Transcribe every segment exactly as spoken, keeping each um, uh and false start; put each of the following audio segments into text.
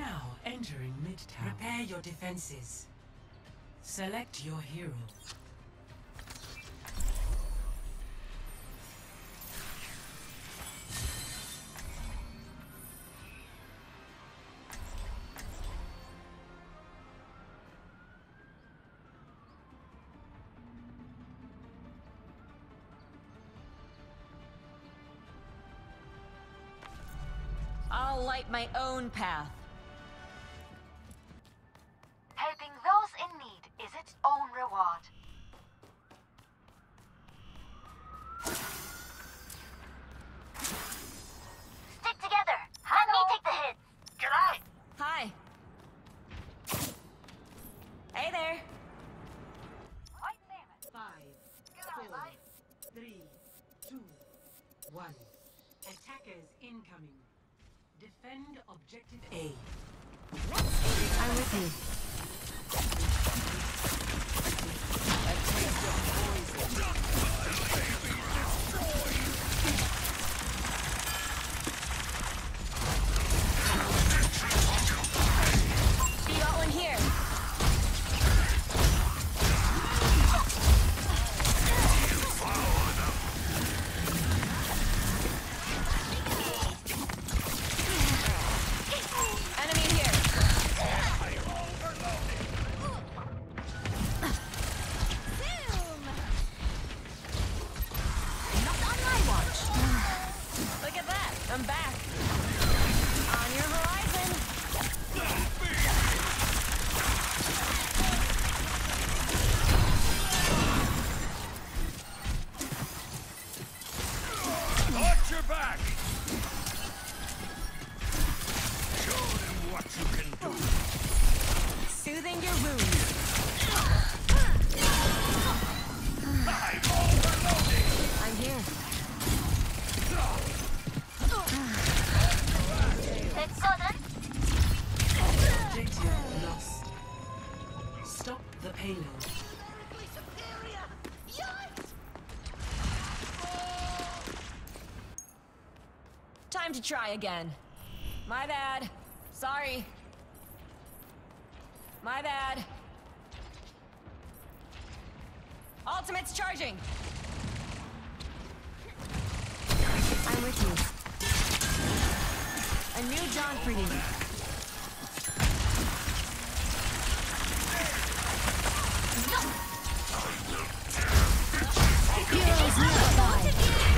Now entering mid-town. Prepare your defenses. Select your hero. I'll light my own path. Helping those in need is its own reward. Stick together! Let me take the hits! Get out! Hi. Hey there. Right there. Five, four, three, two, one. Attackers incoming. Defend objective A. I'm with you. A taste of poison. See all in here. I'm back. On your horizon. Watch your back. Show them what you can do. Soothing your wounds. I'm overloading. I'm here. Let's go then. Objective lost. Stop the payload. Time to try again. My bad. Sorry. My bad. Ultimate's charging. I'm with you. A new dawn for you. Heroes nearby.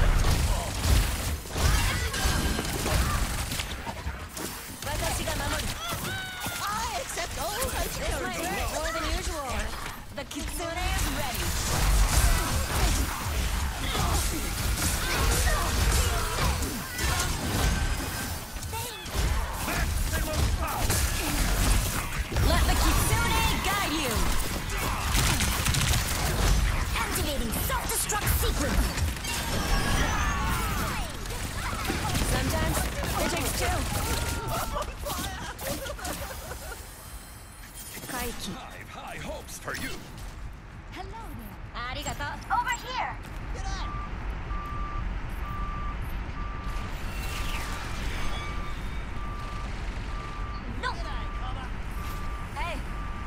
I accept all my terms. This might hurt more than usual. The kitsune is ready. Let the kitsune guide you. Activating self-destruct sequence. Sometimes it takes two. Kaiki. I've high hopes for you. Hello there. Arigato. Over here. No. Hey.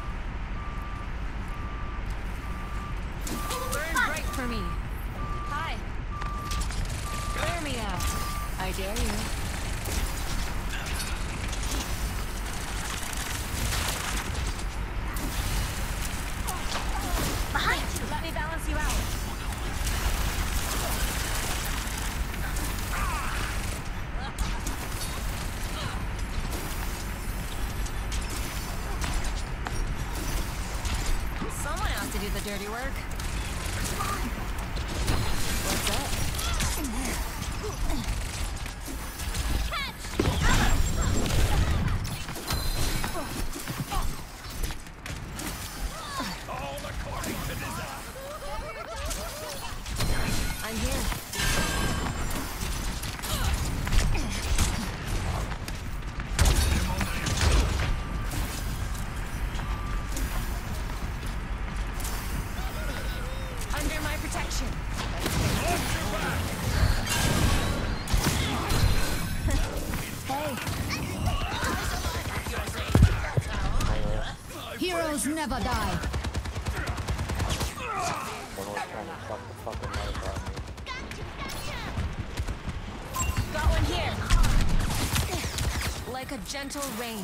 Burn bright for me. Hi. Clear me out. I dare you. Behind you. Let me balance you out. Someone has to do the dirty work. What's up? All according to design. I'm here. Under my protection. Watch your back. Heroes never die. One was trying to suck the fucking life out of me. Got one here. Like a gentle rain.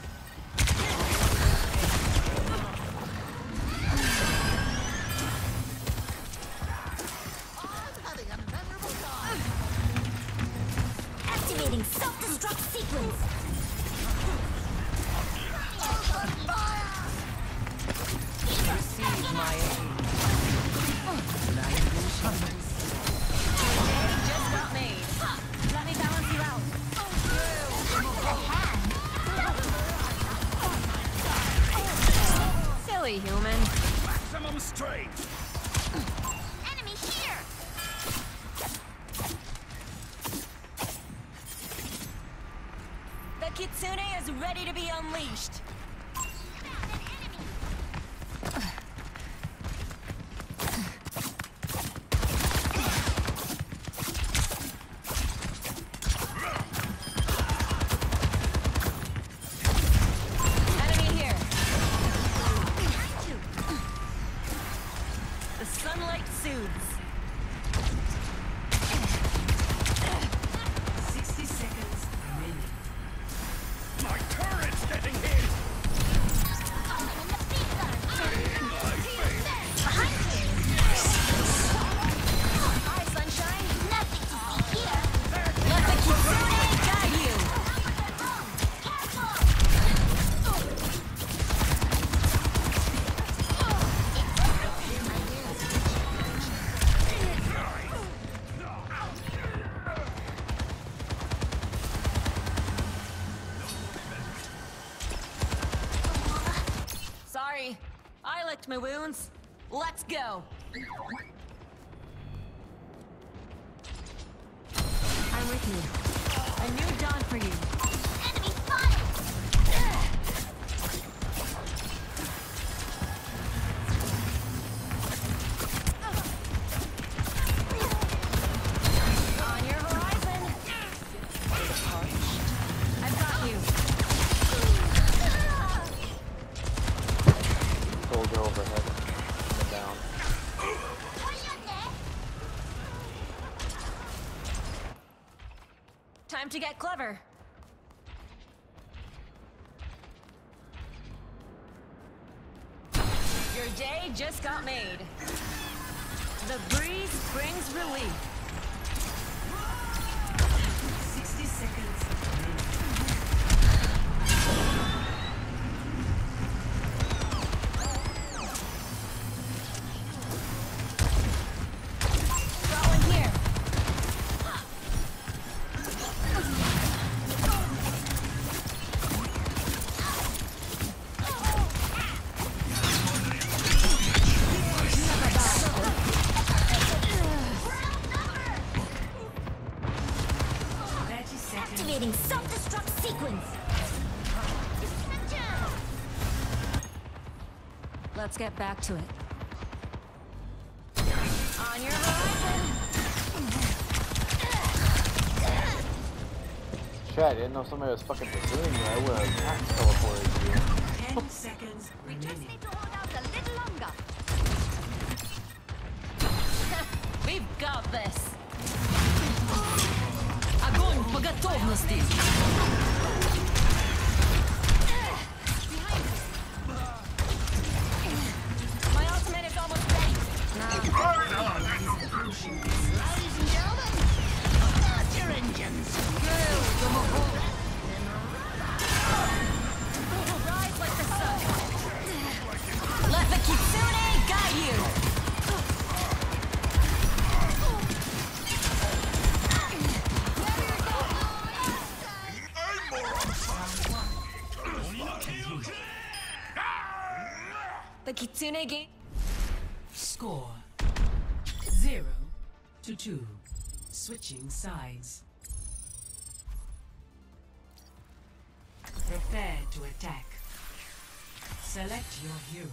Activating self-destruct sequence. Receive my aid. Just got made. Let me balance you out. Silly human. Maximum strength. Enemy here! The Kitsune is ready to be unleashed. Enemy here. The sunlight soothes. sixty seconds remaining. My turret's getting hit. Hi, sunshine. Nothing to see here. Let the Kitsune guide you. Sorry, I licked my wounds. Let's go. I'm with you. A new dawn for you. Enemy spotted! On your horizon. I've got you. Soldier overhead. And down. Time to get clever. Your day just got made. The breeze brings relief. sixty seconds remaining. Got one here. thirty seconds. Activating self-destruct sequence. Let's get back to it. On your horizon. Shit, I didn't know somebody was fucking pursuing me. I would have not teleported you. ten seconds We just remaining. need to hold out a little longer. We've got this. Огонь по готовности. My ultimate is almost ready. Ladies and gentlemen, start your engines. Rise like the sun. Let the Kitsune guide you. The Kitsune game. Score zero to two. Switching sides. Prepare to attack. Select your hero.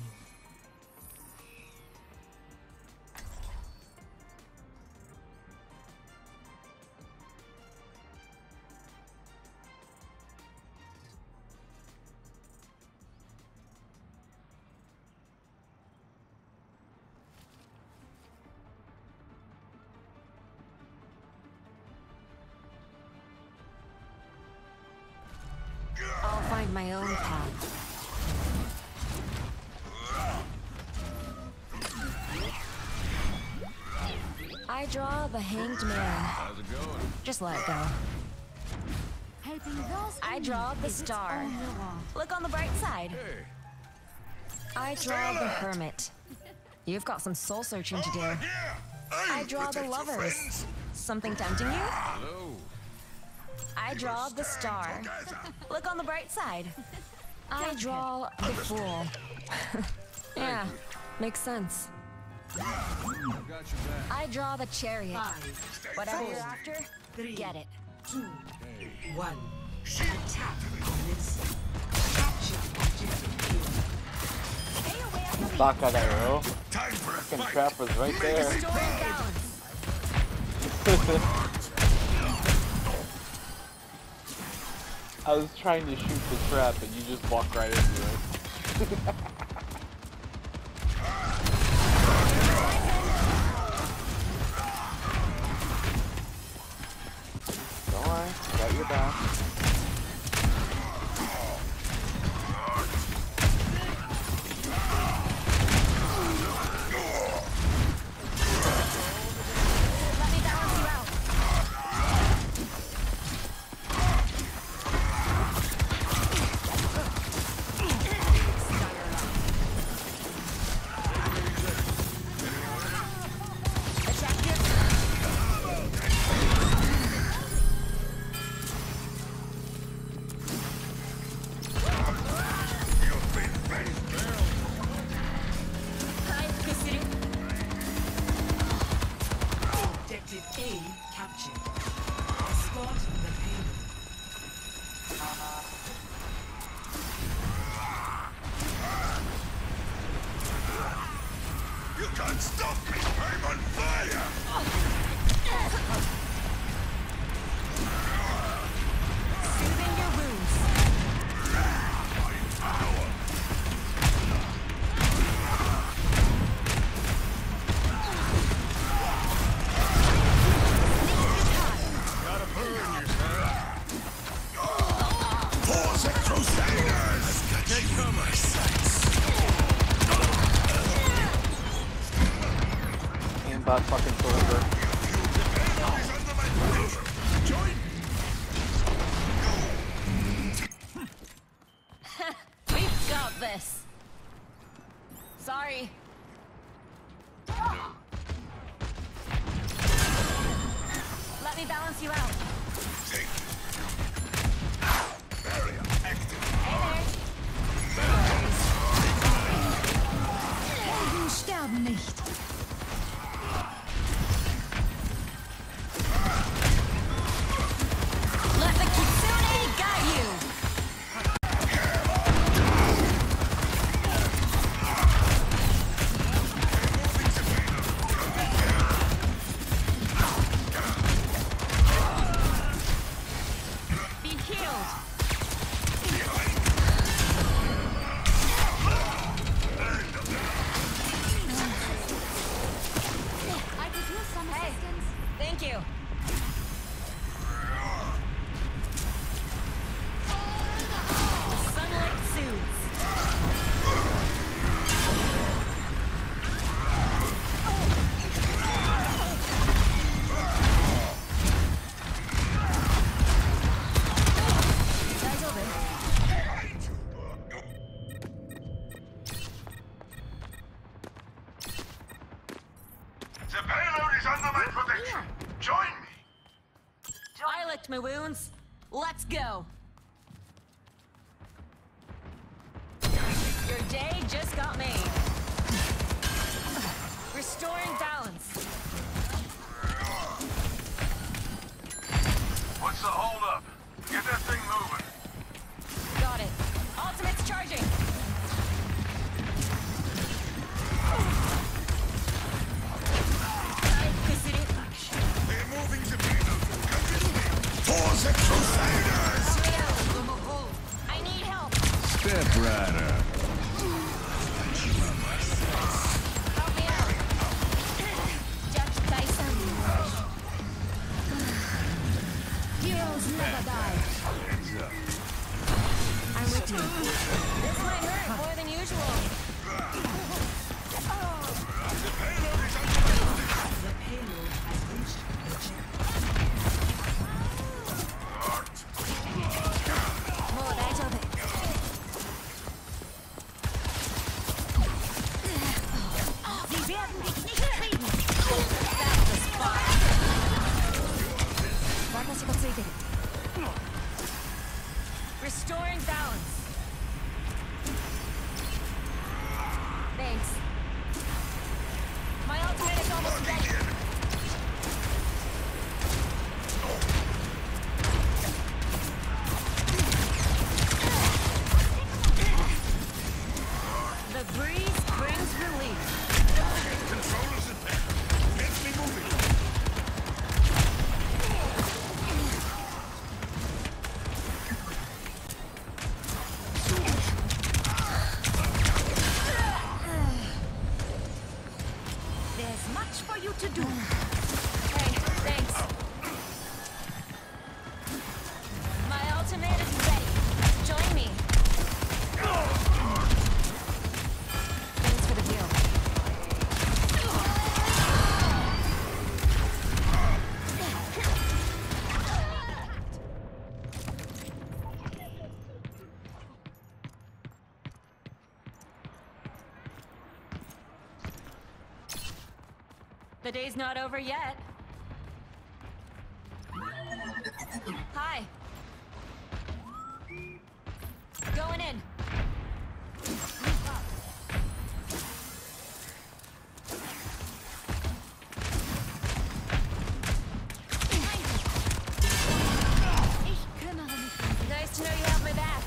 find my own path. I draw the hanged man. How's it going? Just let it go. Helping those I in draw need the is its star. own reward. Look on the bright side. Hey. I draw the hermit. You've got some soul searching to do. I draw the lovers. Something tempting you? Hello. I draw the star. Look on the bright side. I draw the fool. Yeah, makes sense. I've got your back. I draw the chariot. Five, Whatever four, you're after, three, get it. two, one. Attack opponents. Capture objective A. Stay away from me. Fuck out that arrow. Time for a Fucking fight. trap was right there. Restore balance. I was trying to shoot the trap and you just walked right into it. Don't worry, got your back. Let me balance you out. Attack your Hi, Kisiri. Objective A captured. Escort the payload. You can't stop me. I'm on fire. Soothing your wounds. Gotta burn yourself. Pause it, Crusaders! Take cover. Aimbot fucking forever. Join We've got this. Sorry. Let me balance you out. Take. Barrier active. Hey Helden sterben nicht. there. Let the Kitsune guide you. Be healed. I could use some Hey. assistance. Thank you. Sunlight soothes. The payload is under my protection. Join me. I licked my wounds. Let's go. Your day just got made. Restoring balance. What's the hold up? Get that thing moving. Got it. Ultimate's charging. They're moving the payload. Pause it, Crusaders! I need help. Step rider. Help me out. Judge Tyson. Heroes never die. Heads up. I'm Restoring balance. Thanks. My ultimate is almost ready. The breeze brings relief. Controllers in there. Get me moving. There's much for you to do. Hey, thanks. My ultimate is ready. Join me. Thanks for the deal. The day's not over yet. Hi. Going in. Ich kümmere mich um dich. Nice to know you have my back.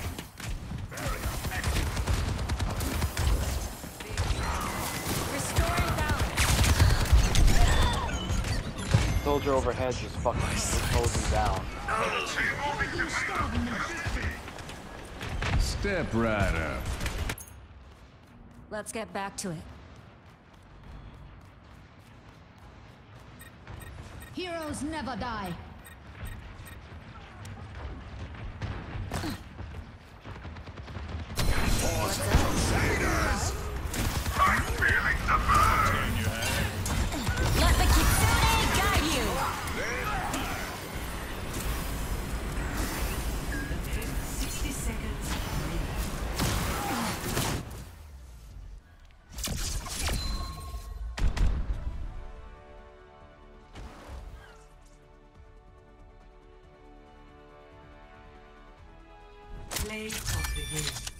Restoring balance. Soldier overhead just fucking just holds me down. Step right up. Let's get back to it. Heroes never die. I'm feeling the burn. Let the Kitsune guide you! sixty seconds. Play of the game.